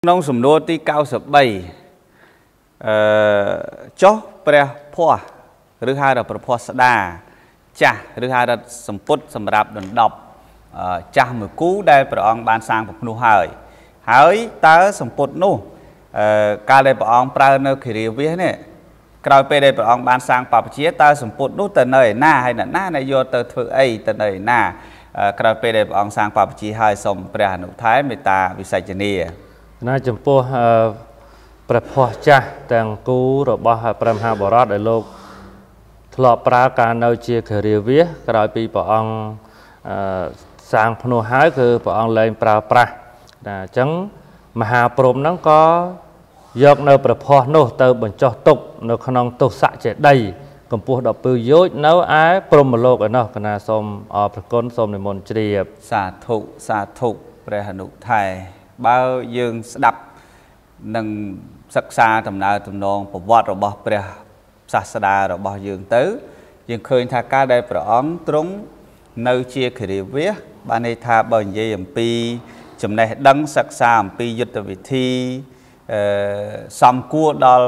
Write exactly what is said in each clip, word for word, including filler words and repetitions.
Nông sủng đô tí cao sập bay chó pre phò thứ hai là pre phò đà cha thứ hai là sầm put sầm rạp đồn đọc cha một cú đây pre ông ban sang một nụ hơi hỡi ta sầm put nụ ca đây pre ông pra nơi khỉ viết này cào pe đây pre ông ban sang pap chia ta sầm put nụ từ nơi na hay là na này vô từ thứ ấy từ nơi na cào pe đây pre ông sang pap chia hai sầm pre nụ thái mê ta vì sai chân đi น่าจำพวกประพอจ้าแต่งกูรบะประมหาบรอดในโลกทลอปราการเอาเชียร์เรียวิกลายปีปองสร้างพนุหายคือปองเลยปราปราจังมหาปรมนั้นก็ยกในประพอโนเติบบนจอตุกในขนมตุสะเจได้กำปูดอกปืนโยนเอาไอ้ปรมโลกเนาะขณะสมอประกนสมในมณฑลีสาธุสาธุประหนุไทยbao dương đập nâng sắc xa tầm nào tầm non bộ vọt rồi bỏ pre sa đa rồi bỏ dương tứ dương khơi tha cá đây pro ống trúng nơi chia khỉ viết ban này tha bao nhiêu em pi chấm này đăng sắc xa em pi giật vị thi xăm cua đó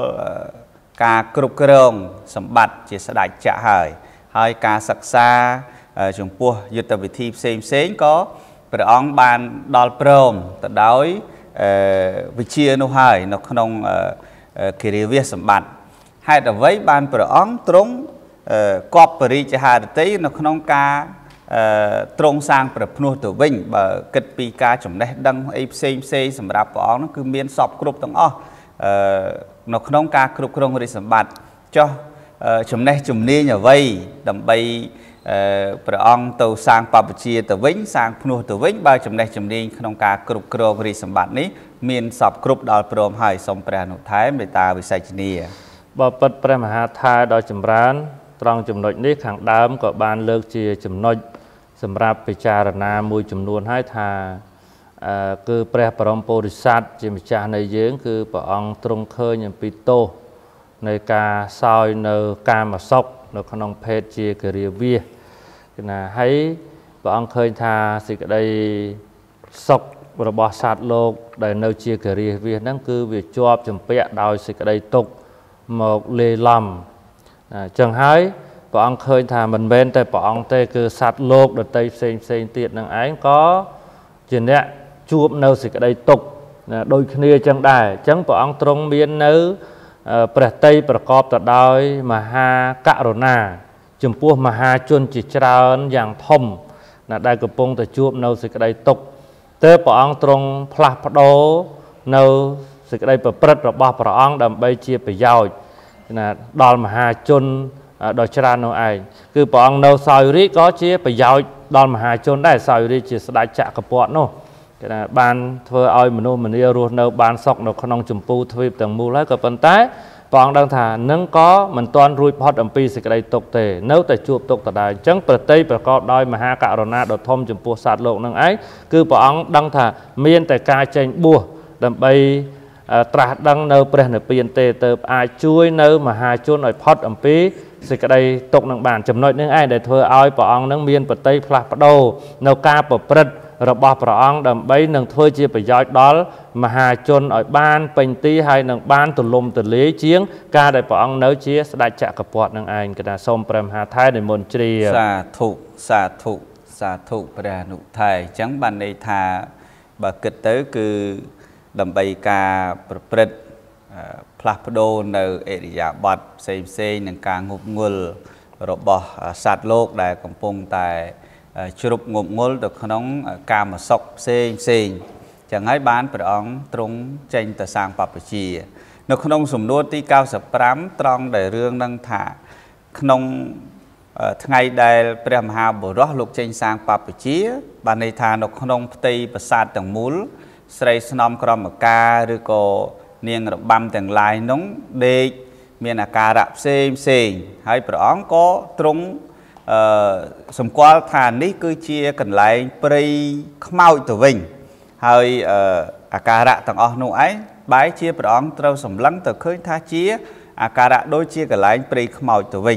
cá cục rồng sầm bạch chỉ sẽ đại trả hời hai cá sắc xa chúng cua giật vị thi xem xem cóประองบานดอลโปรมแต่โดยวิเชียนุหายนกนงคิริเวียสมบัติให้แต่ไว้บานประองตรงกอบปริจหาตินกนงกาตรงสร้างประพนุตัววิ่งบ่กิดปีกาจมได้ดังไอเซมเซสำหรับประองนั่นคือเมียนสอบกรุบตั้งอ้อนกนงกากรุบกรงริสมบัติจ้าจมได้จมนี้อย่าไว้ดำใบประองตัวสร้างปัจจัยตัววิ่งสร้างพนุตัววิ่งบ่จำได้จำนี้ขนมกากรุบกรอบริสมบัตินี้มีนสอบกรุบดอลโปรมให้สมประหนุท้ายเมตตาวิสัยชนีบ่ปัดประมหาทายดอยจำร้านตรองจำนวนนี้ขังดามก็บานเลิกเจียจำนวนสำหรับพิจารณามวยจำนวนให้ทาคือประปรมโพธิสัตว์จิมจาในเยื้องคือประองตรงเคยอย่างปิโตในกาซอยในกามาซอกในขนมเพชรเจียกเรียวีนะให้พระองค์เคยทาสิกได้ศกระบอบศาสตร์โลกได้เนื้อเชียร์เกลียวีนั่นคือวิจอบจำเปียดาวสิกได้ตกหมกเลลำจังให้พระองค์เคยทามันเบนแต่พระองค์เตคือศาสตร์โลกโดยเตยเซนเซนเตียนนั่งไอ้ก็จีเนี้ยจูบเนื้อสิกได้ตกโดยเคลียจังได้จังพระองค์ตรงเบียนเนื้อประเตยประกอบต่อดอยมหากรุณาจำพวกมหาชนจิตรานอย่างทมนะได้กระปงแต่จูบเนาสิกได้ตกเตอปองตรงพลัดพโดเนาสิกได้ประพฤติระบอบประองดำใบเชียไปยาวนะดอลมหาชนดอยชราโนไอคือปองเนาซอยริก็เชียไปยาวดอลมหาชนได้ซอยริจิสได้จะกระปอดโนนะบานเธอเอามนุษย์มันเรียรู้เนาบานซอกเนาขนมจมพูทวีปต่างมูลแล้วก็เป็นแต่ปองดังถานั่งก็มันตอนรุยพอดอัมพีสิกได้ตกเตะเนื้อแต่จูบตกแต่ได้จังประเทศประกอบด้วยมหาการณาดทมจมพูศาสตร์โลกนั่งไอ้คือปองดังถาเมียนแต่กายใจบัวดำไปตราดังเนื้อเปลี่ยนเปลี่ยนเตะเติบอาช่วยเนื้อมหาชนอ่อยพอดอัมพีสิกได้ตกนังบานจำนวนนั่งไอ้ได้เธอเอาปองนั่งเมียนประเทศพลาดโดเนื้อกาประพฤติระบอบประองดำใบหนึ่งถ้วยเจียประยอยดอลมหาชนอ่อยบ้านเป็นตีให้หนึ่งบ้านตุลมตุลีเชียงกาได้ประองเนื้อเชียสได้จักกระปอดนางไอกระดาษส้มประมหาไทยในมณฑลีสาธุสาธุสาธุประหนุไทยจังบันในทาบากิตเตอร์คือดำใบกาประพฤติพลัดโดในเอริยาบัดเซมเซหนึ่งการงบเงินระบอบสัตว์โลกได้กำปงแต่ชุบงบงลตัวขนมกามาซอกเซงเซงจะให้บ้านประองตรงเจนแต่สร้างปัปชีนกขนมสมดุลที่เก้าสิบพรำตรองได้เรื่องดังถาขนมทั้งไงได้เปรียมหาบุรุษลูกเจนสร้างปัปชีบ้านในทานกขนมตีประสาทต่างมูลใส่สนอมกรมกาหรือก็เนียงระบำต่างลายน้องเด็กมีอาการเซงเซงให้ประองก็ตรงสมควรฐานนี้คือเชียกันไหลปรีขมาวตัววิ่งให้อาการะต่างออกนู่นไอ้ใบเชียประองเราสมลังตัวเคยท่าเชียอาการะโดยเชียกันไหลปรีขมาวตัววิ่ง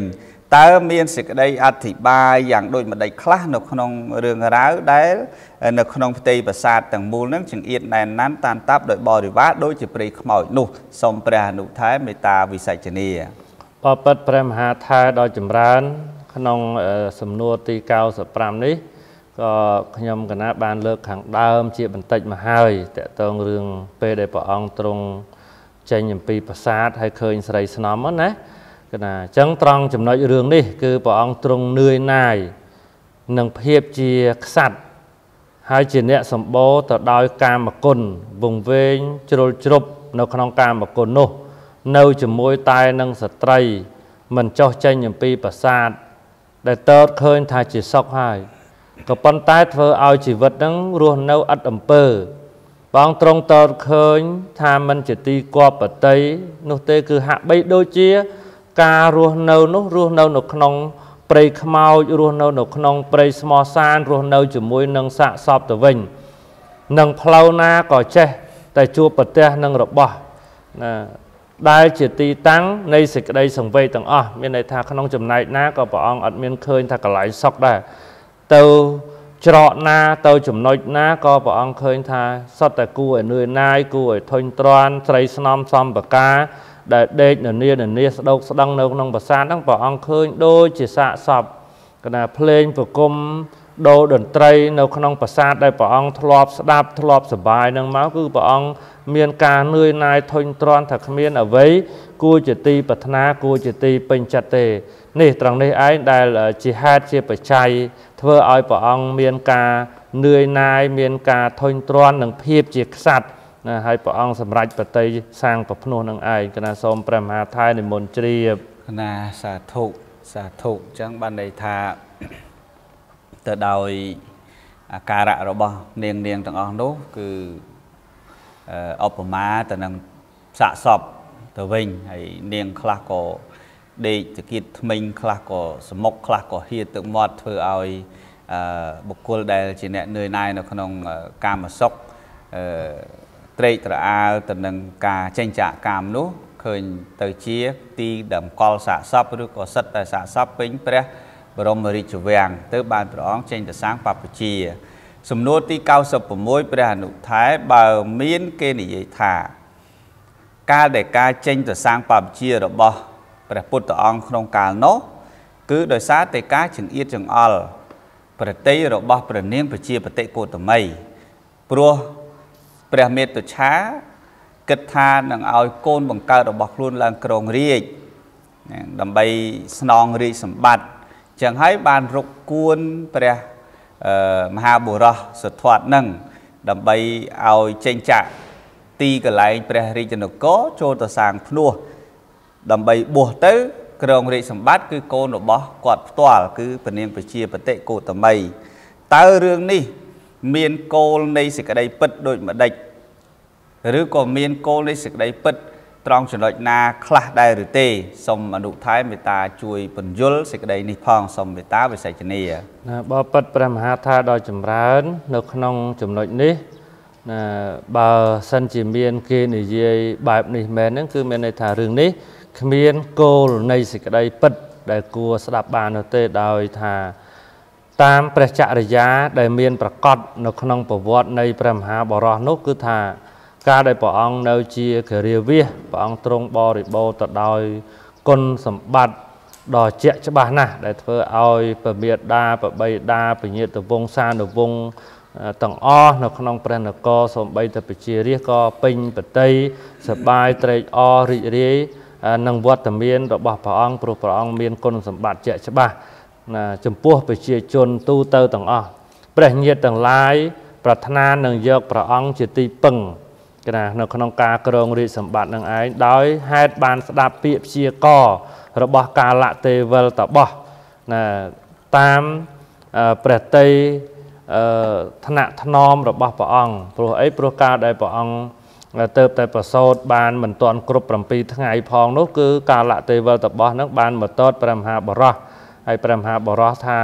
តើមានសេចក្តីអធិប្បាយយ៉ាងដូចម្ដេចខ្លះនៅក្នុងរឿងរ៉ាវដែលនៅក្នុងផ្ទៃប្រាសាទទាំងមូលនឹងចង្អៀតណែនណាន់តានតាប់ដោយបរិវារដូចជាព្រៃខ្មោចនោះសូមព្រះអនុថែមេត្តាវិសេចនីបបិទ្ធព្រះមហាថែដ៏ចម្រើនក្នុងសំណួរទីកៅសិបប្រាំនេះក៏ខ្ញុំកណាបានលើកខាងដើមជាបន្តិចមកហើយតើតើរឿងពេលដែលព្រះអង្គទ្រង់ចេញអំពីប្រាសាទហើយឃើញស្រីស្នំហ្នឹងណាកណាអញ្ចឹងត្រង់ចំណុចរឿងនេះគឺព្រះអង្គទ្រង់នឿយណាយនឹងភាពជាក្សត្រហើយជាអ្នកសម្បូរទៅដោយកាមគុណវង្វេងជ្រុលជ្រប់នៅក្នុងកាមគុណនោះនៅជាមួយតែនឹងស្ត្រីមិនចោះចេញអំពីប្រាសាទដែលតើតឃើញថាជាសុខហើយក៏ប៉ុន្តែធ្វើឲ្យជីវិតហ្នឹងរស់នៅឥតអំពើបងត្រង់តើតឃើញថាមិនជាទីគប់បតីនោះទេគឺហាក់បីដូចជាការរស់នៅនោះរស់នៅនៅក្នុងព្រៃខ្មោចរស់នៅនៅក្នុងព្រៃស្មោះសានរស់នៅជាមួយនឹងសាកសពទៅវិញនឹងផ្លូវណាក៏ចេះតែជួបប្រទះនឹងរបស់ណាដែលជាទីតាំងនៃសេចក្តីសង្វេគទាំងអស់មានន័យថាក្នុងចំណែកណាក៏ព្រះអង្គអត់មានឃើញថាកន្លែងសុខដែរទៅច្រកណាទៅចំណុចណាក៏ព្រះអង្គឃើញថាសុទ្ធតែគួរឲ្យនឿយណាយគួរឲ្យធុញទ្រាន់ស្រីស្នំសំបកាដែលដេកននាននាស្ដោកស្ដឹងនៅក្នុងប្រាសាទហ្នឹងព្រះអង្គឃើញដូចជាសាកសពកណាភ្លេងប្រគំដូរតន្ត្រីនៅក្នុងប្រាសាទដែលព្រះអង្គធ្លាប់ស្ដាប់ធ្លាប់សប្បាយនឹងមកគឺព្រះអង្គមានការនឿយណាយធុញទ្រាន់ថាគ្មានអ្វីគួរជាទីប្រាថ្នាគួរជាទីពេញចិត្តទេនេះត្រង់នេះឯងដែលជាហេតុជាបច្ច័យធ្វើឲ្យព្រះអង្គមានការនឿយណាយមានការធុញទ្រាន់និងភាពជាក្សត្រណាហើយព្រះអង្គសម្រេចបតីសាងប្រភ្នោះនឹងឯងគណៈសូមព្រះមហាថែនិមន្តជ្រាបគណៈសាធុសាធុអញ្ចឹងបានន័យថាទៅដោយអាការៈរបស់នាងនាងទាំងអស់នោះគឺឧបមាទៅនឹងសាកសពទៅវិញហើយនាងខ្លះក៏ដេកចង្កៀតថ្មិញខ្លះក៏សមុខខ្លះក៏ហៀទឹកមាត់ធ្វើឲ្យបុគ្គលដែលជាអ្នកនឿយណាយនៅក្នុងកាមសុខត្រេកត្រអាលទៅនឹងការចេញចាកកាមនោះឃើញទៅជាទីតម្កល់សាកសពឬក៏សិតតែសាកសពពេញព្រះបរមរាជវាំងទៅបានព្រះអង្គចេញទៅសាងបព្វជិសំណួរទីកៅសិបប្រាំមួយព្រះអនុថែបើមានគេនិយាយថាការដែលការចេញទៅសាងបព្វជិរបស់ព្រះពុទ្ធអង្គក្នុងកាលនោះគឺដោយសារតែការចង្អៀតចង្អល់ប្រតិយរបស់ព្រះនាងប្រជាបតិកោតមីព្រោះព្រះមេត្តាឆាគិតថានឹងឲ្យកូនបង្កើតរបស់ខ្លួនឡើងគ្រងរាជ្យដើម្បីស្នងរាជសម្បត្តិចឹងហើយបានរកគួនព្រះមហាបុរសសធាត់នឹងដើម្បីឲ្យចេញចាក់ទីកន្លែងព្រះរាជនគរចូលទៅសាងភ្នោះដើម្បីបួសទៅគ្រងរាជសម្បត្តិគឺកូនរបស់គាត់ផ្ទាល់គឺព្រះនាងប្រជាបតិកោតមីតើរឿងនេះមានគោលនៃសេចក្តីពិតដូចម្ដេចឬក៏មានគោលនៃសេចក្តីពិតត្រង់ចំណុចណាខ្លះដែរឬទេសូមអនុថែមេត្តាជួយពន្យល់សេចក្តីនេះផងសូមមេត្តាវិសេចនីណាបបិទ្ធព្រះមហាថែដ៏ចម្រើននៅក្នុងចំណុចនេះណាបើសិនជាមានគេនិយាយបែបនេះមែនហ្នឹងគឺមានន័យថារឿងនេះគ្មានគោលនៃសេចក្តីពិតដែលគួរស្ដាប់បាននោះទេដោយថាតាមព្រះចរិយាដែលមានប្រកបនៅក្នុងប្រវត្តិនៃព្រះមហាបរោះនោះគឺថាការដែលព្រះអង្គនៅជាគិរាវាសព្រះអង្គទ្រង់បរិបូរទៅដោយគុណសម្បត្តិដ៏ជាក់ច្បាស់ណាស់ដែលធ្វើឲ្យព្រះមេត្តាព្រះបិតាពញាតវង្សានុវង្សទាំងអស់នៅក្នុងព្រះនគរសូម្បីតែប្រជារាស្ត្រក៏ពេញបតីសប្បាយត្រេកអររីករាយនឹងវត្តមានរបស់ព្រះអង្គព្រោះព្រះអង្គមានគុណសម្បត្តិជាក់ច្បាស់ណាចំពោះប្រជាជនទូទៅទាំងអស់ព្រះញាតិទាំងឡាយប្រាថ្នានឹងយកព្រះអង្គជាទីពឹងណានៅក្នុងការគ្រងរាជសម្បត្តិនឹងឯងដោយហេតុបានស្ដាប់ពាក្យព្យាកររបស់កាលៈទេវិលតបោះណាតាមព្រះតីថ្នាក់ថ្នមរបស់ព្រះអង្គព្រោះអីព្រោះការដែលព្រះអង្គទៅតែប្រសូតបានមិនទាន់គ្រប់ប្រាំពីរថ្ងៃផងនោះគឺកាលៈទេវិលតបោះនឹងបានមកតតព្រះមហាបរោះហើយព្រះមហាបរោះថា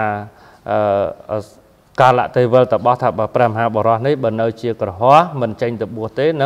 កាលៈទេវិលតបោះថាបើព្រះមហាបរោះនេះបើនៅជាក្រហមមិនចេញទៅបួសទេនឹង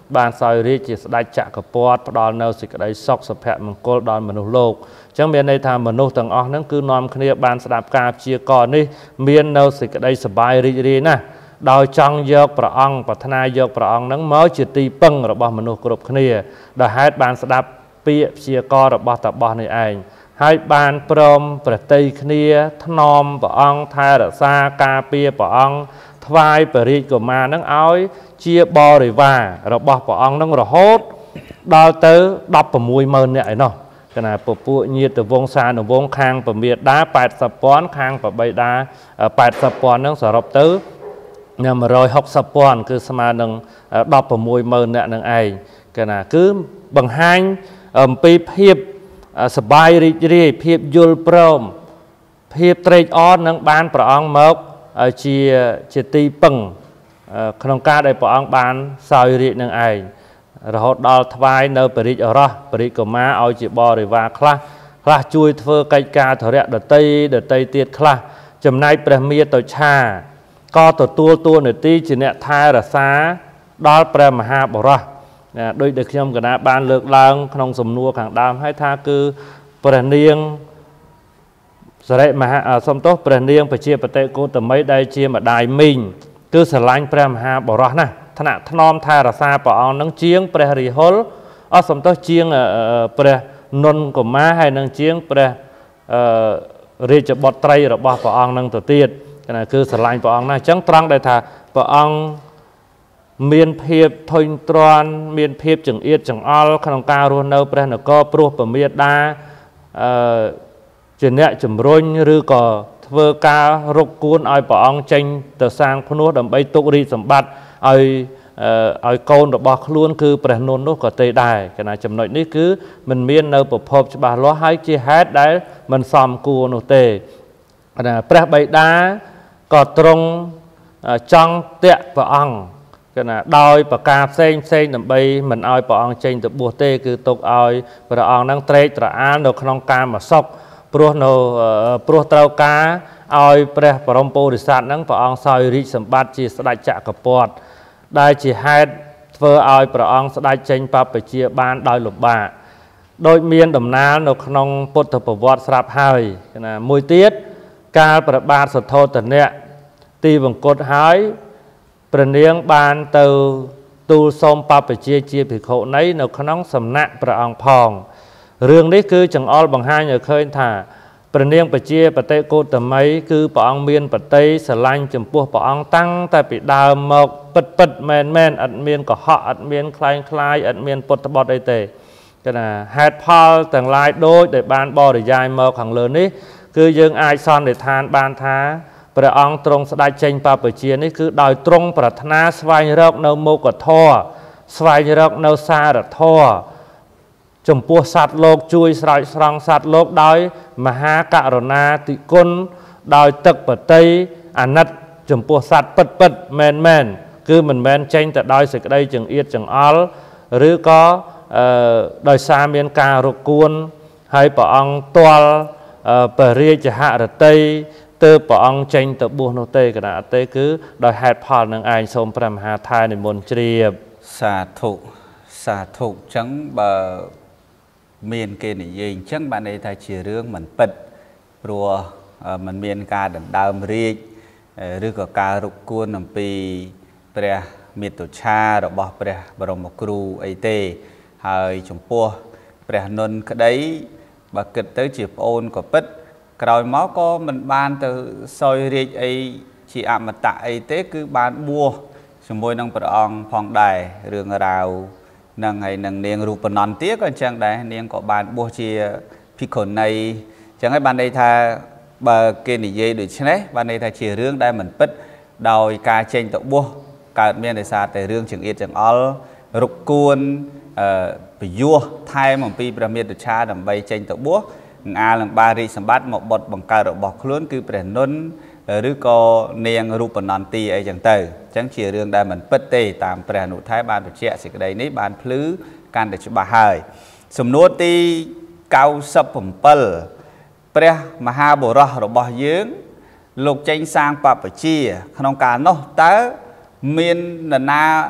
បានសោយរាជជាស្ដេចចក្រពត្តិផ្ដល់នៅសេចក្តីសុខសុភមង្គលដល់មនុស្សលោកអញ្ចឹងមានន័យថាមនុស្សទាំងអស់ហ្នឹងគឺនាំគ្នាបានស្ដាប់ការព្យាករណ៍នេះមាននៅសេចក្តីសប្បាយរីករាយណាស់ដោយចង់យកព្រះអង្គប្រាថ្នាយកព្រះអង្គហ្នឹងមកជាទីពឹងរបស់មនុស្សគ្រប់គ្នាដោយហេតុបានស្ដាប់ពាក្យព្យាករណ៍របស់តាបោះនេះឯងហើយបានព្រមប្រតិគ្នាថ្នមព្រះអង្គថែរក្សាការពារព្រះអង្គថ្វាយព្រះរាជកុមារនឹងឲ្យជាបរិវាររបស់ព្រះអង្គនឹងរហូតដល់ទៅដប់៦ម៉ឺននាក់ឯណោះគណៈពពួកញាតិវង្សានុវង្សខាងពមាតាแปดสิบពាន់ខាងបបិតាแปดสิบពាន់នឹងសរុបទៅ160ពាន់គឺស្មើនឹងដប់៦ម៉ឺននាក់នឹងឯងគណៈគឺបង្ហាញអំពីភាពសប្បាយរីករាយភាពយល់ព្រមភាពត្រេកអរនឹងបានព្រះអង្គមកជាជាទីពឹងក្នុងការដែលព្រះអង្គបានសោយរាជនឹងឯងរហូតដល់ថ្វាយនៅព្រះរាជឱរសព្រះរាជកុមារឲ្យជាបរិវារខ្លះខ្លះជួយធ្វើកិច្ចការធរៈដតីដតីទៀតខ្លះចំណែកព្រះមាតុច្ឆាក៏ទទួលតួនាទីជាអ្នកថែរក្សាដល់ព្រះមហាបុរសដោយដែលខ្ញុំកណាបានលើកឡើងក្នុងសំណួរខាងដើមហើយថាគឺព្រះនាងសរិមហាសំទោសព្រះនាងបជាបតិកោតមីដែលជាម្ដាយមីងគឺស្រឡាញ់ព្រះមហាបុរសណាស់ថ្នាក់ថ្នមថែរក្សាព្រះអង្គនឹងជាងព្រះរាហុលអសំទោសជាងព្រះនុនកុមារហើយនឹងជាងព្រះរាជបុត្រីរបស់ព្រះអង្គនឹងទៅទៀតគឺស្រឡាញ់ព្រះអង្គណាស់អញ្ចឹងត្រង់ដែលថាព្រះអង្គមានភាពធុញទ្រាន់មានភាពចង្អៀតចង្អល់ក្នុងការរស់នៅព្រះនគរព្រោះពមាតាអឺជាអ្នកជំរុញឬក៏ធ្វើការរកគួនឲ្យព្រះអង្គចេញទៅសាងភ្នោះដើម្បីទុករាជសម្បត្តិឲ្យឲ្យកូនរបស់ខ្លួនគឺព្រះនុននោះក៏ទេដែរគណៈចំណុចនេះគឺមិនមាននៅប្រភពច្បាស់លាស់ហើយជាហេតុដែលមិនសមគួរនោះទេព្រះបិតាក៏ទ្រង់ចង់តាក់ព្រះអង្គគណៈដោយប្រការផ្សេងផ្សេងដើម្បីមិនឲ្យព្រះអង្គចេញទៅបួសទេគឺទុកឲ្យព្រះអង្គនឹងត្រេកត្រអាលនៅក្នុងកាមសុខព្រោះនៅព្រោះត្រូវការឲ្យព្រះបរមពុរិស័ទនឹងព្រះអង្គសោយរាជសម្បត្តិជាស្ដេចចក្រពត្តិដែលជាហេតុធ្វើឲ្យព្រះអង្គស្ដេចចេញបព្វជិបានដោយលំបាកដោយមានដំណើរនៅក្នុងពុទ្ធប្រវត្តិស្រាប់ហើយណាមួយទៀតកាលព្រះបាទសទ្ធោទនៈទីវង្គតហើយព្រះនាងបានទៅទូលសូមបព្វជិជាភិក្ខុនីនៅក្នុងសំណាក់ព្រះអង្គផងរឿងនេះគឺចង្អុលបង្ហាញឲ្យឃើញថាព្រះនាងបជាបតិកោតមីគឺព្រះអង្គមានបតីស្រឡាញ់ចំពោះព្រះអង្គតាំងតែពីដើមមកពិតពិតមែនមែនអត់មានកុហកអត់មានคล้ายคล้ายអត់មានពុតបត់អីទេគឺថាហេតុផលទាំងឡាយដូចដែលបានបរិយាយមកខាងលើនេះគឺយើងអាចសន្និដ្ឋានបានថាព្រះអង្គទ្រង់ស្ដេចចេញបព្វជិនេះគឺដោយទ្រង់ប្រាថ្នាស្វែងរកនៅមោក្ខធម៌ស្វែងរកនៅសារធម៌ចំពោះសត្វលោកជួយស្រោចស្រង់សត្វលោកដោយមហាករុណាទិគុណដោយទឹកបតីអាណិតចំពោះសត្វពិតពិតមែនមែនគឺមិនមែនចេញតែដោយសេចក្តីចង្អៀតចង្អល់ឬក៏ដោយសារមានការរកគួនហើយព្រះអង្គទាល់ព្រះរាជហឫទ័យទើបព្រះអង្គចេញទៅបួសនោះទេគណៈអត់ទេគឺដោយហេតុផលនឹងឯងសូមព្រះមហាថែនិមន្តជ្រាបសាធុសាធុអញ្ចឹងបើមានគេនិយាយអញ្ចឹងបានន័យថាជារឿងមិនពិតព្រោះมันមានការដណ្ដើមរាជឬក៏ការរកគួនអំពីព្រះមាតុច្ឆារបស់ព្រះបរមគ្រូអីទេហើយចំពោះព្រះនុនក្តីបើគិតទៅជាប្អូនក៏ពិតក្រោយមកក៏មិនបានទៅសោយរាជអីជាអមតៈអីទេគឺបានបួសជាមួយនឹងព្រះអង្គផងដែររឿងរ៉ាវនឹងហើយនឹងនាងរូបនន្ទាក៏អញ្ចឹងដែរនាងក៏បានបួសជាភិក្ខុនីអញ្ចឹងហើយបានន័យថាបើគេនិយាយដូច្នេះបានន័យថាជារឿងដែលមិនពិតដោយការចេញទៅបួសកើតមានដោយសារតែរឿងចង្អៀតចង្អល់រុកគួនពយោះថែមអំពីព្រះមាតុច្ឆាដើម្បីចេញទៅបួសអាលនឹងបានរាជសម្បត្តិមកបុតបង្កើតរបស់ខ្លួនគឺព្រះនុនឬក៏នាងរូបនន្ទាអីចឹងទៅអញ្ចឹងជារឿងដែលមិនពិតទេតាមព្រះអនុថែបានបញ្ជាក់សេចក្តីនេះបានភ្លឺកាន់តែច្បាស់ហើយសំណួរទីកៅសិបbảyព្រះមហាបុរសរបស់យើងលោកចេញសាងបព្វជិក្នុងកាលនោះតើមាននរណា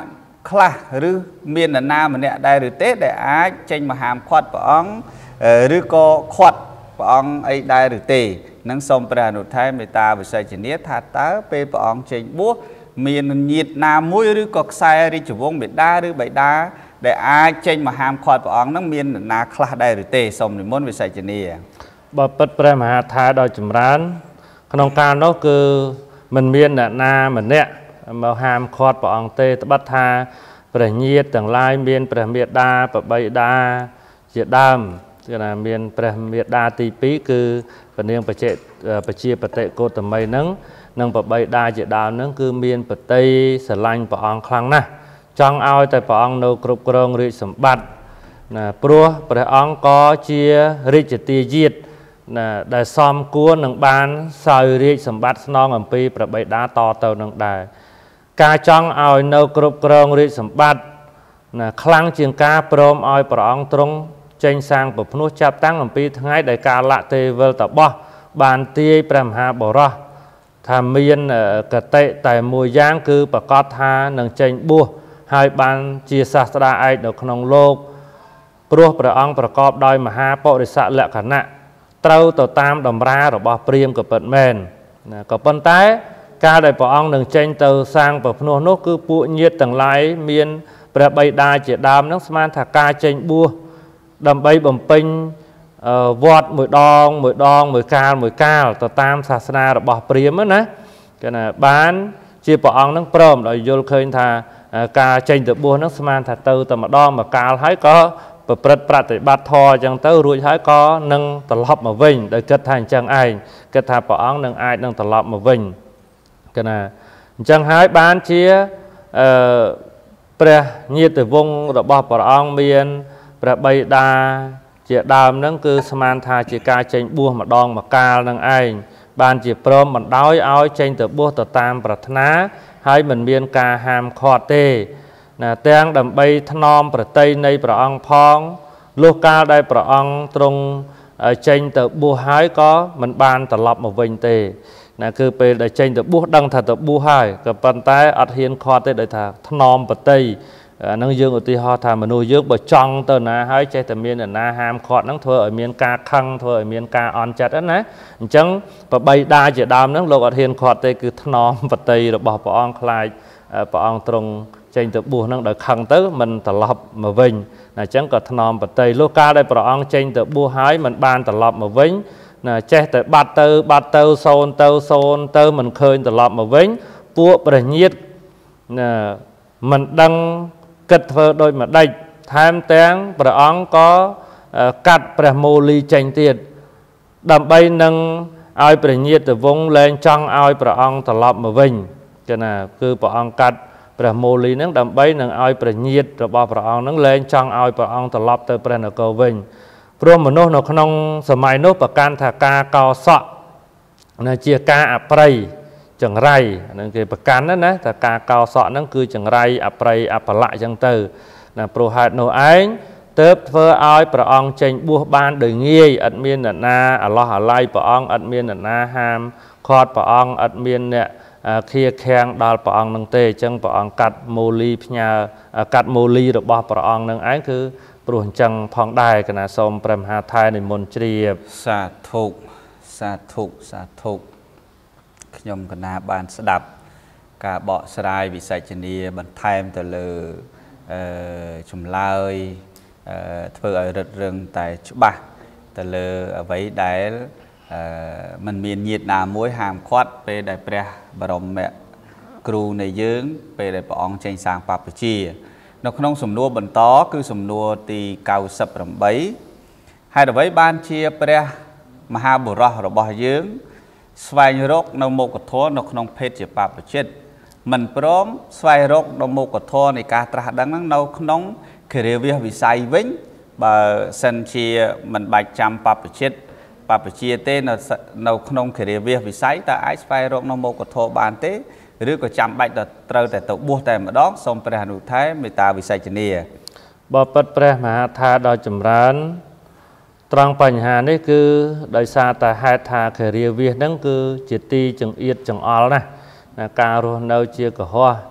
ខ្លះឬមាននរណាម្នាក់ដែរឬទេដែលអាចចេញមកហាមឃាត់ព្រះអង្គឬក៏ខាត់ព្រះអង្គអីដែរឬទេនឹងសូមព្រះអនុថែមេត្តាវិសេចនាថាតើពេលព្រះអង្គចេញបួសមានញាតិណាមួយឬក៏ខ្សែរាជវង្សបិតាឬបិតាដែលអាចចេញមកហាមឃាត់ព្រះអង្គនឹងមាននរណាខ្លះដែរឬទេសូមនិមន្តវិសេចនាបើពិតព្រះមហាថាដោយចម្រើនក្នុងការនោះគឺមិនមានអ្នកណាម្នាក់មកហាមឃាត់ព្រះអង្គទេត្បិតថាព្រះញាតិទាំងឡាយមានព្រះមេដាបបិតាជាដើមគឺថាមានព្រះមេដាទីពីរគឺព្រះនាងបច្ចេបជាបតិកោតមីហ្នឹងនិងបបិតាជាដើមហ្នឹងគឺមានបតីស្រឡាញ់ព្រះអង្គខ្លាំងណាស់ចង់ឲ្យតែព្រះអង្គនៅគ្រប់គ្រងរាជសម្បត្តិណាព្រោះព្រះអង្គក៏ជារាជទាយាទណាដែលសមគួរនឹងបានសោយរាជសម្បត្តិស្នងអំពីព្រះបិតាតទៅនឹងដែរការចង់ឲ្យនៅគ្រប់គ្រងរាជសម្បត្តិណាខ្លាំងជាងការព្រមឲ្យព្រះអង្គទ្រង់ចេញសាងប្រភ្នោះចាប់តាំងអំពីថ្ងៃដែលកាលៈទេវិលតបោះបានទាយព្រះមហាបរោះថាមានកតិតែមួយយ៉ាងគឺប្រកាសថានឹងចេញបួសហើយបានជាសាស្ត្រាឯកនៅក្នុងលោកព្រោះព្រះអង្គប្រកបដោយមហាបរិស័កលក្ខណៈត្រូវទៅតាមតម្រារបស់ព្រាហ្មណ៍ក៏ពិតមែនណាក៏ប៉ុន្តែការដែលព្រះអង្គនឹងចេញទៅសាងប្រភ្នោះនោះគឺពួកញាតិទាំងឡាយមានព្រះបិតាជាដើមនឹងស្មានថាការចេញបួសដើម្បីបំពេញវត្តមួយដងមួយដងមួយកាលមួយកាលទៅតាមសាសនារបស់ព្រាហ្មណ៍ណាគេណាបានជាព្រះអង្គនឹងព្រមដោយយល់ឃើញថាការចេញទៅបួសនឹងស្មានថាទៅតែម្ដងមួយកាលហើយក៏ប្រព្រឹត្តប្រតិបត្តិធម៌អញ្ចឹងទៅរួចហើយក៏នឹងត្រឡប់មកវិញដោយគិតថាអញ្ចឹងឯងគិតថាព្រះអង្គនឹងអាចនឹងត្រឡប់មកវិញគេណាអញ្ចឹងហើយបានជាអឺព្រះញាតិវង្សរបស់ព្រះអង្គមានព្រះបិតាជាដើមហ្នឹងគឺស្មានថាជាការចេញបួសម្ដងមកកាលនឹងឯងបានជាព្រមបណ្ដោយឲ្យចេញទៅបួសទៅតាមប្រាថ្នាហើយមិនមានការហាមឃាត់ទេណាទាំងដើម្បីថ្នមប្រតិនៃព្រះអង្គផងលុះកាលដែលព្រះអង្គទ្រង់ចេញទៅបួសហើយក៏មិនបានត្រឡប់មកវិញទេណាគឺពេលដែលចេញទៅបួសដឹងថាទៅបួសហើយក៏ប៉ុន្តែអត់ហ៊ានឃាត់ទេដោយថាថ្នមប្រតិហ្នឹងយើងឧទាហរណ៍ថាមនុស្សយើងបើចង់ទៅណាហើយចេះតែមានអ្នកណាហាមឃាត់ហ្នឹងធ្វើឲ្យមានការខឹងធ្វើឲ្យមានការអន់ចិត្តណាអញ្ចឹងប្របីដាជាដើមហ្នឹងលោកអត់ហ៊ានឃាត់ទេគឺថ្នមបតីរបស់ព្រះអង្គខ្លាចព្រះអង្គទ្រង់ចេញទៅបួសហ្នឹងដោយខឹងទៅមិនត្រឡប់មកវិញណាអញ្ចឹងក៏ថ្នមបតីលុះកាលដែលព្រះអង្គចេញទៅបួសហើយមិនបានត្រឡប់មកវិញណាចេះតែបាត់ទៅបាត់ទៅសូនទៅសូនទៅមិនឃើញត្រឡប់មកវិញពួកព្រះញាតិណាមិនដឹងគិតធ្វើដោយម្ដេចថែមទាំងព្រះអង្គក៏កាត់ព្រះមូលីចេញទៀតដើម្បីនឹងឲ្យព្រះញាតិវង្សលែងចង់ឲ្យព្រះអង្គត្រឡប់មកវិញគឺណាគឺព្រះអង្គកាត់ព្រះមូលីនឹងដើម្បីនឹងឲ្យព្រះញាតិរបស់ព្រះអង្គនឹងលែងចង់ឲ្យព្រះអង្គត្រឡប់ទៅព្រះនគរវិញព្រោះមនុស្សនៅក្នុងសម័យនោះប្រកាន់ថាការកោសក់ណាជាការអប្រ័យចង្រៃហ្នឹងគេប្រកាន់ណាថាការកោសក់ហ្នឹងគឺចង្រៃអប្រ័យអបលៈអញ្ចឹងទៅណាព្រោះហេតុនោះឯងទើបធ្វើឲ្យព្រះអង្គចេញបួសបានដោយងាយអត់មានអ្នកណាអាឡោះអាឡៃព្រះអង្គអត់មានអ្នកណាហាមឃាត់ព្រះអង្គអត់មានអ្នកខៀខាំងដល់ព្រះអង្គនឹងទេអញ្ចឹងព្រះអង្គកាត់មូលីផ្ញើកាត់មូលីរបស់ព្រះអង្គនឹងឯងគឺព្រោះអញ្ចឹងផងដែរគណៈសូមព្រះមហាថៃនិមន្តជ្រាបសាធុសាធុសាធុខ្ញុំកណាបានស្ដាប់ការបកស្រាយវិសេចនាបន្ថែមទៅលើចម្លើយធ្វើឲ្យរឹតរឹងតែច្បាស់ទៅលើអ្វីដែលมันមានញាតិណាមួយហាមឃាត់ពេលដែលព្រះបរមគ្រូនៃយើងពេលដែលព្រះអង្គចេញសាងបព្វជិនៅក្នុងសំណួរបន្តគឺសំណួរទីកៅសិបប្រាំបីហេតុអ្វីបានជាព្រះមហាបុរសរបស់យើងស្វែងរកនៅមុខធម៌នៅក្នុងភេទជាបព្វជិតមិនព្រមស្វែងរកនៅមុខធម៌នៃការត្រាស់ដឹងហ្នឹងនៅក្នុងគិរិយាវិស័យវិញបើសិនជាមិនបាច់ចាំបព្វជិតបព្វជិទេនៅនៅក្នុងគិរិយាវិស័យតើអាចស្វែងរកនៅមុខធម៌បានទេឬក៏ចាំបាច់ត្រូវតែទៅបួសតែម្ដងសូមព្រះអនុថែមេត្តាវិសេចនាបបិទ្ធព្រះមហាថាដល់ចម្រើនត្រង់បញ្ហានេះគឺដោយសារតែហេតុថាគិរិយាវិសហ្នឹងគឺជាទីចង្អៀតចង្អល់ណាការរស់នៅជាកុហក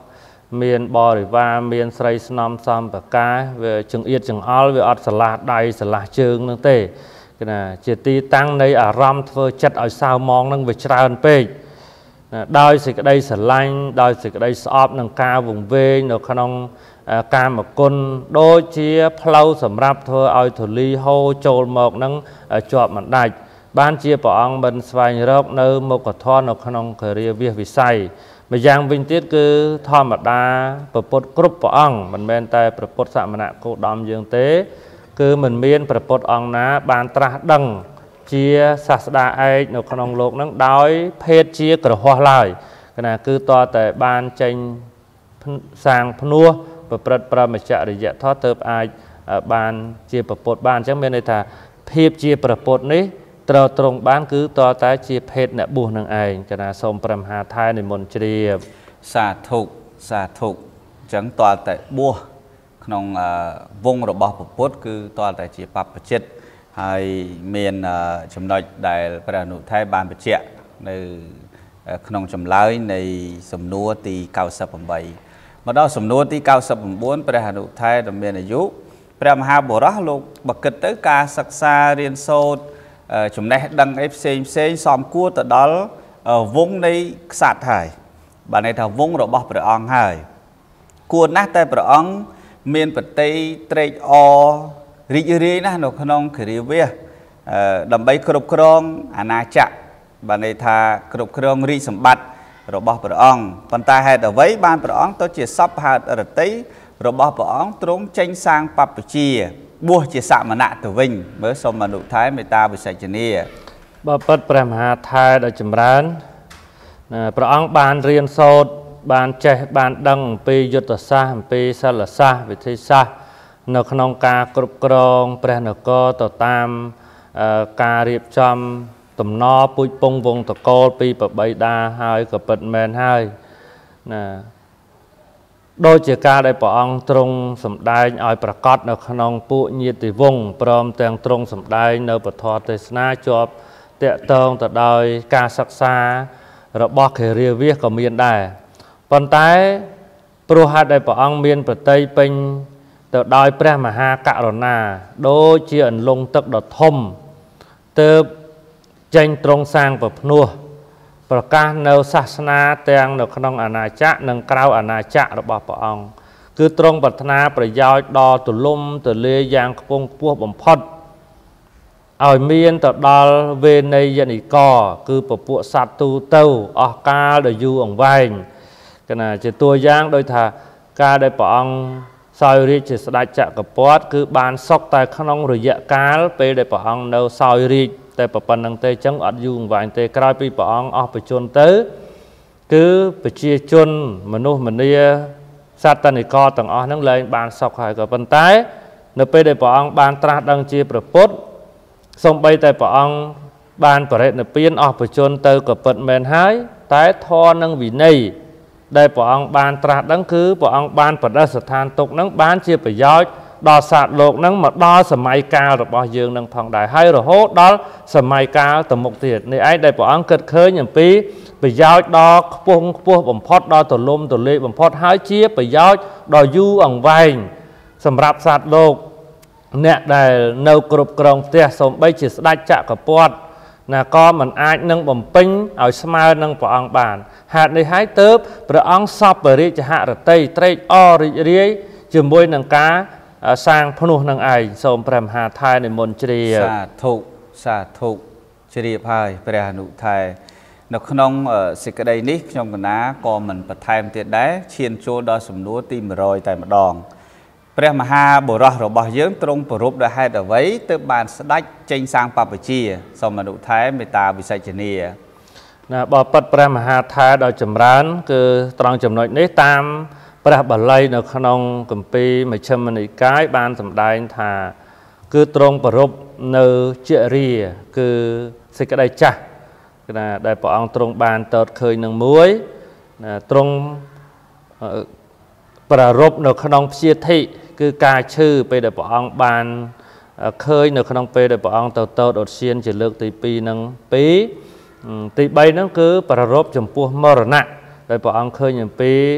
miền bò để va miền say snom som bạc cá về chừng yết chừng all về ọt sả đầy sả trường nương tê cái này chỉ ti tăng đây à ram thưa chặt ở sao mong nâng về tràn pe đôi sự cái đây sả lanh đôi sự cái đây sọp nâng cao vùng về nó khả năng ca một con đôi chia plau sầm rạp thưa ao thử ly hô trộn một nâng chọp mặt đại ban chia bỏ ông bên xoay rốc nơi một cái thon nó khả năng khởi riêng việc vì say mà giang vinh tiết cứ thon mặt đa propos group bỏ ông mình bên tay propos sạ mà nạ cô đom dương tế cứ mình miên propos ông ná ban tra đằng chia sạt đa ai nó khả năng lột nâng đói phết chia cờ hoa lại cái này cứ to tại ban tranh sang phnua vàประประมาจากระยะทอดเติบไอบานเจียประปดบานจังเมื่อในท่าเพียบเจียประปดนี้ตรตรงบ้านคือต่อแต่เจียเพชรเนี่ยบุญนางเองจะน่าสมประมหาไทยในมณฑลีสาธุสาธุจังต่อแต่บัวขนมวงระบอบประปดคือต่อแต่เจียปับประจิตให้เมียนจำนวนได้ประนุไทยบานประเจในขนมจำเลยในสมนัวตีเก้าสิบใบมาดอสมนุที่เก้าสิบบุญประหนุไทยดำเนินอายุประมหาบุรุษลูกบักเกิดtớiการศึกษาเรียนโซดจุดนี้ดังเอฟซีเซนซ้อมกู้ต่อดอลวงในศาสตร์ไทยบางในทางวงระบบประองไทยกู้นักแต่ประองเมียนปฏิเตรอริยรีนะนกขนมขริเวียดำใบกรุบกรองอาณาจักรบางในทางกรุบกรองริสมบัติระบบประองปัญตาเหตุเอาไว้บ้านประองตัวเจียซับหาดอรติระบบประองตรงเจงสร้างปัปจีบัวเจียสามณะตัววิ่งเมื่อสมมนุษย์ไทยเมตตาบิสัยเนียบ่ปัดประมหาไทยโดยจำรันประองบ้านเรียนโซดบ้านเจบ้านดังปียุทธศาสตร์ปีสารศาสตร์วิทยาศาสตร์นกนองกากรุบกรองประนกต่อตามการเรียบจำตุ่มนอปุยปงวงตะโกปีปะใบดาหายกับเป็ดแมนหายนะโดยเจกาได้ปะองตรงสำได้ออยประกอบในขนมปุญญติวงพร้อมแต่งตรงสำได้ในปทอเทศนาจบเตะตองแต่โดยการศึกษาระบบเขรียวิก็มีได้ปัจจัยปรุหัดได้ปะองมีนปฏิเป็นแต่โดยพระมหากรุณาโดยเจียนลงตึกดอทมเติบเจงตรงสร้างแบบนัวประกาศในศาสนาเตียงในขนมอาณาจักรหนึ่งกล่าวอาณาจักรระบอบพระองค์คือตรงปรารถนาประโยชน์ดอตุลุ่มตุเลียยางกระพงพวกบ่มพดเอาเมียนต่อดอลเวเนยนิกอคือปะปวสัตตูเต้าออกกาโดยยูองไว้กันนะจะตัวอย่างโดยถ้ากาได้พระองค์ซอยรีจิสดาจักรปอดคือบานซอกแต่ขนมระยะกาลไปได้พระองค์ในซอยรีแต่ปปันนังเตจังอัดยุงวายเตกลายปีปองออกไปจนเตอคือไปเชียจนมนุษย์มนุษย์สัตว์นิกรต่างออกนั่งเลยบานสอกหายกับปันท้ายในไปได้ปองบานตราดังเชียประพฤติส่งไปแต่ปองบานประเทศในปีนออกไปจนเตอกับปันแมนหายแต่ทอนังวินัยได้ปองบานตราดังคือปองบานประดัสถานตกนั่งบานเชียประย้อยดอสัตว์โลกนั้นมาดอสมัยกาลระบอบยืงนังทองได้ให้ระโหดอสมัยกาลแต่หมกเตียดในไอ้ได้ปองเกิดเคยอย่างปีไปย้อยดอกพวงพวงบ่มพอดดอตัวลมตัวเละบ่มพอดหายเจี๊ยไปย้อยดอยูอ่างไวสำหรับสัตว์โลกเนี่ยได้เนื้อกรุบกรองเตี้ยสมใบจิตได้จะกับปอดนะก็มันอาจนั่งบ่มปิ้งเอาสมานั่งปองบานหากในหายเติบพระองค์สอบไปริจหะระเตยเตยอริเรียจมวยนังกาสร้างพนุนังไอสมพระมหาไทยในมณฑลีสาธุสาธุเฉลียพายพระนุไทยนกขนมสิกระไดนี้ขนมกันนะก็มันประทายมันเตียดได้เชียนโจดอสมนัวตีมรอยแต่มาดองพระมหาบุรุษระบอบยืงตรงปรุบได้ให้แต่ไว้เติบบานสดักเจงสร้างปัปจีสมนุไทยเมตตาวิสัยเจเนียนะบอปัดพระมหาไทยโดยจำรันคือตรองจำนวนนี้ตามพระบาลัยในขนมกัมปีไม่เชื่อมันอีกายบานสำได้ทาคือตรงปรุบในเจรีคือสิกระไดจักนะได้ปองตรงบานเติร์ดเคยหนึ่งมุ้ยนะตรงประรบในขนมเชียทิคือการชื่อไปได้ปองบานเคยในขนมไปได้ปองเติร์ดเติร์ดอดเชียนจะเลือกตีปีหนึ่งปีตีใบนั่นคือประรบจมพัวมรณะได้ปองเคยอย่างปี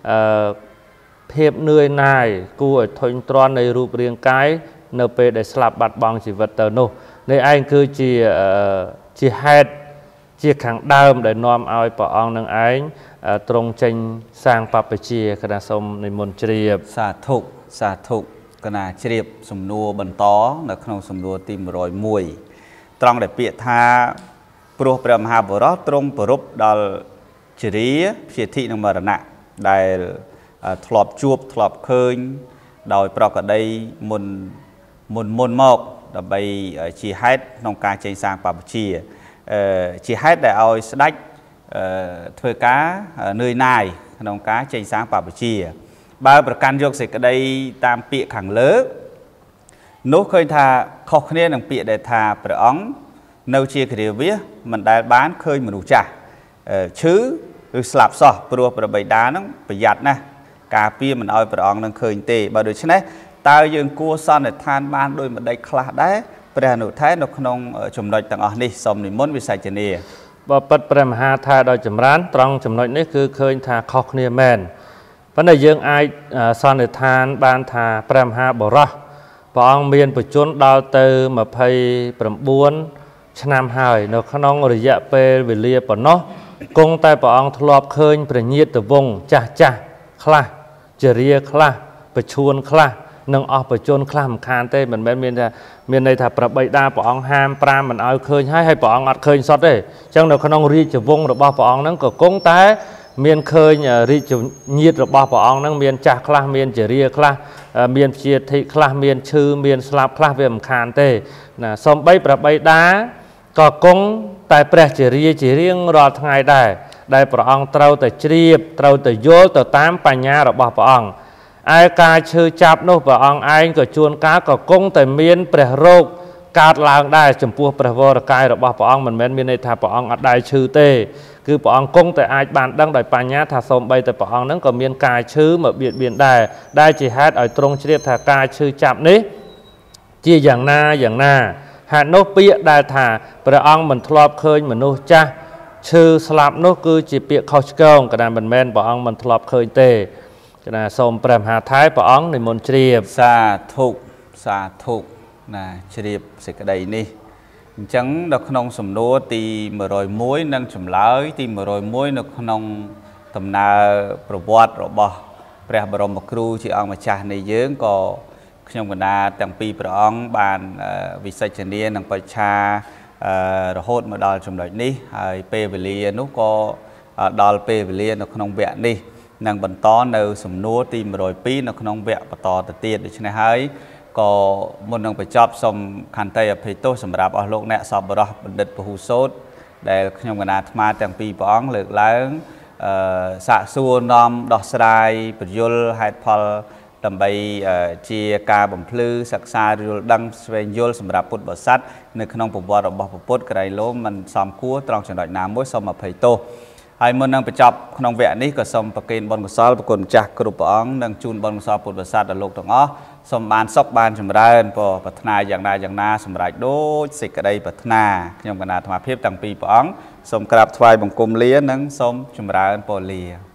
ភាពនឿយណាយគួរឲ្យធុញទ្រាន់នៃរូបរាងកាយនៅពេលដែលស្លាប់បាត់បង់ជីវិតទៅនោះនេះឯងគឺជាជាហេតុជាខាងដើមដែលនាំឲ្យព្រះអង្គនឹងឯងទ្រង់ចេញសាងបព្វជិគណៈសូមនិមន្តជ្រាបសាធុសាធុគណៈជ្រាបសំណួរបន្តនៅក្នុងសំណួរទីmột không mộtត្រង់ដែលពាក្យថាព្រោះព្រះមហាបុរសទ្រង់ប្រពដល់ជរាព្យាធិនិងមរណៈដែលធ្លាប់ជួបធ្លាប់ឃើញដោយប្រកដីមុនមុនមុនមកដើម្បីជាហេតុក្នុងការចេញសាងបព្វជិជាហេតុដែលឲ្យស្ដេចធ្វើការនឿយណាយក្នុងការចេញសាងបព្វជិបើប្រកាន់យកសេចក្តីតាមពាក្យខាងលើនោះឃើញថាខុសគ្នានឹងពាក្យដែលថាព្រះអង្គនៅជាគរាវាសមិនដែលបានឃើញមនុស្សចាស់ឈឺឬស្លាប់សោះព្រោះព្រះបិតានឹងប្រយ័ត្នណាស់ការពារមិនឲ្យព្រះអង្គនឹងឃើញទេបើដូច្នេះតើយើងគួរសន្និដ្ឋានបានដោយម្ដេចខ្លះដែរព្រះអនុថែនៅក្នុងចំណុចទាំងអស់នេះសូមនិមន្តវិសាចនាបើពិតព្រះមហាថាដោយចម្រើនត្រង់ចំណុចនេះគឺឃើញថាខុសគ្នាមែនប៉ុន្តែយើងអាចសន្និដ្ឋានបានថាព្រះមហាបុរសព្រះអង្គមានបច្ចុប្បន្នដល់ទៅម្ភៃប្រាំបួនឆ្នាំហើយនៅក្នុងរយៈពេលវេលាប៉ុណ្ណោះគង់តែព្រះអង្គធ្លាប់ឃើញព្រះញាតិវង្សចាស់ចាស់ខ្លះជរាខ្លះបឈួនខ្លះនិងអស់បជនខ្លះមិនខានទេមិនមែនមានថាមានន័យថាប្របីដាព្រះអង្គហាមប្រាមមិនឲ្យឃើញហើយហើយព្រះអង្គអត់ឃើញសុទ្ធទេអញ្ចឹងនៅក្នុងរាជវង្សរបស់ព្រះអង្គហ្នឹងក៏គង់តែមានឃើញរាជញាតិរបស់ព្រះអង្គហ្នឹងមានចាស់ខ្លះមានជរាខ្លះមានព្យាធិខ្លះមានឈឺមានស្លាប់ខ្លះវាមិនខានទេណាសំបីប្របីដាក៏គង់តែព្រះជរាជារៀងរាល់ថ្ងៃដែរដែលព្រះអង្គត្រូវតែជ្រាបត្រូវតែយល់ទៅតាមបញ្ញារបស់ព្រះអង្គឯការឈឺចាប់នោះព្រះអង្គឯងក៏ជួនកាលក៏គង់តែមានព្រះរោគកើតឡើងដែរចំពោះព្រះវរកាយរបស់ព្រះអង្គមិនមែនមានន័យថាព្រះអង្គអត់ដែរឈឺទេគឺព្រះអង្គគង់តែអាចបានដឹងដោយបញ្ញាថាសូម្បីតែព្រះអង្គហ្នឹងក៏មានការឈឺមកបៀតបៀនដែរដែលជាហេតុឲ្យទ្រង់ជ្រាបថាការឈឺចាប់នេះជាយ៉ាងណាយ៉ាងណាហេតុនោះពាក្យដែលថាព្រះអង្គមិនធ្លាប់ឃើញមនុស្សចាស់ឈឺស្លាប់នោះគឺជាពាក្យខុសឆ្គងក៏ដែលមិនមែនព្រះអង្គមិនធ្លាប់ឃើញទេគណៈសូមព្រះមហាថៃព្រះអង្គនិមន្តជ្រាបសាធុសាធុណាជ្រាបសេចក្តីនេះអញ្ចឹងនៅក្នុងសំណួរទីmột không mộtនិងចម្លើយទីmột không mộtនៅក្នុងដំណើរប្រវត្តិរបស់ព្រះបរមគ្រូជាអង្គម្ចាស់នៃយើងក៏ខ្ញុំកណាទាំងពីរព្រះអង្គបានវិសេចនានិងបច្ឆារហូតមកដល់ចំណុចនេះហើយពេលវេលានោះក៏ដល់ពេលវេលានៅក្នុងវគ្គនេះនឹងបន្តនៅសំណួរទីmột không haiនៅក្នុងវគ្គបន្តទៅទៀតដូច្នេះហើយក៏មុននឹងបញ្ចប់សូមខន្តីអភ័យទោសសម្រាប់អស់លោកអ្នកសប្បុរសបណ្ឌិតពហុសូត្រដែលខ្ញុំកណាអាត្មាទាំងពីរព្រះអង្គលើកឡើងអឺសាកសួរនាំដោះស្រាយបញ្យលហេតុផលដើម្បីជាការបំភ្លឺសិក្សាយល់ដឹងស្វែងយល់សម្រាប់ពុទ្ធបរិស័ទនៅក្នុងប្រវត្តិរបស់ពុទ្ធក្រៃលោមិនសមគួរត្រង់ចំណុចណាមួយសូមអភ័យទោសហើយមុននឹងបញ្ចប់ក្នុងវគ្គនេះក៏សូមប្រគេនបុណ្យកុសលប្រគុណម្ចាស់គ្រប់ព្រះអង្គនិងជូនបុណ្យកុសលពុទ្ធបរិស័ទដល់លោកទាំងអស់សូមបានសុខបានចម្រើនព្រោះប្រាថ្នាយ៉ាងណាយ៉ាងណាសម្រេចដូចសេចក្តីប្រាថ្នាខ្ញុំកណាអាត្មាភាពទាំងពីរព្រះអង្គសូមក្រាបថ្វាយបង្គំលានិងសូមចម្រើនពរលា